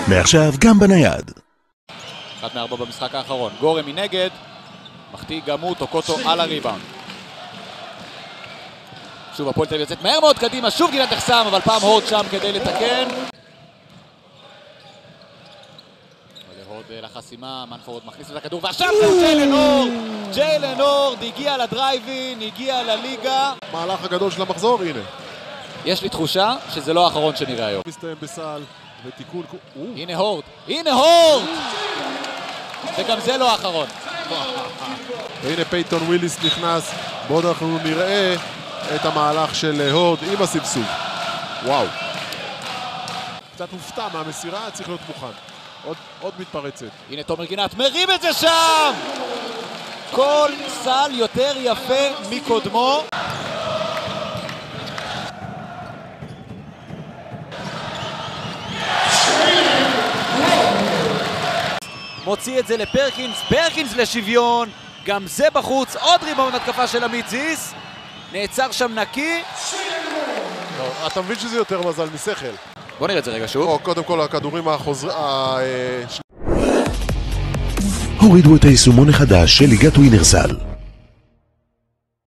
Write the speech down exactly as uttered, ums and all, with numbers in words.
מעכשיו גם בנייד. אחת מארבע במשחק האחרון. גורם מנגד, מחטיא גם הוא, טוקוטו על הריבאונד. שוב הפועל תל אביב יוצאת מהר מאוד קדימה, שוב גינת נחסם, אבל פעם הורד שם כדי לתקן. הורד לחסימה, מנפורד מכניס את הכדור, ועכשיו זהו ג'יילן הורד! ג'יילן הורד הגיע לדרייבין, הגיע לליגה. מהלך הגדול של המחזור, הנה. יש לי תחושה שזה לא האחרון שנראה היום. מסתיים בסל, ותיקון... הנה הורד, הנה הורד! וגם זה לא האחרון. והנה פייטון וויליס נכנס, בעוד אנחנו נראה את המהלך של הורד עם הסבסוב. וואו. קצת מופתע מהמסירה, צריך להיות מוכן. עוד, עוד מתפרצת. הנה תומר גינת מרים את זה שם! כל סל יותר יפה מקודמו. מוציא את זה לפרקינס, פרקינס לשוויון, גם זה בחוץ, עוד ריבאונד התקפה של עמית זיס, נעצר שם נקי. לא, אתה מבין שזה יותר מזל משכל. בוא נראה את זה רגע שוב. או, קודם כל הכדורים החוזרים... הורידו את היישומון החדש של ליגת ווינרסל.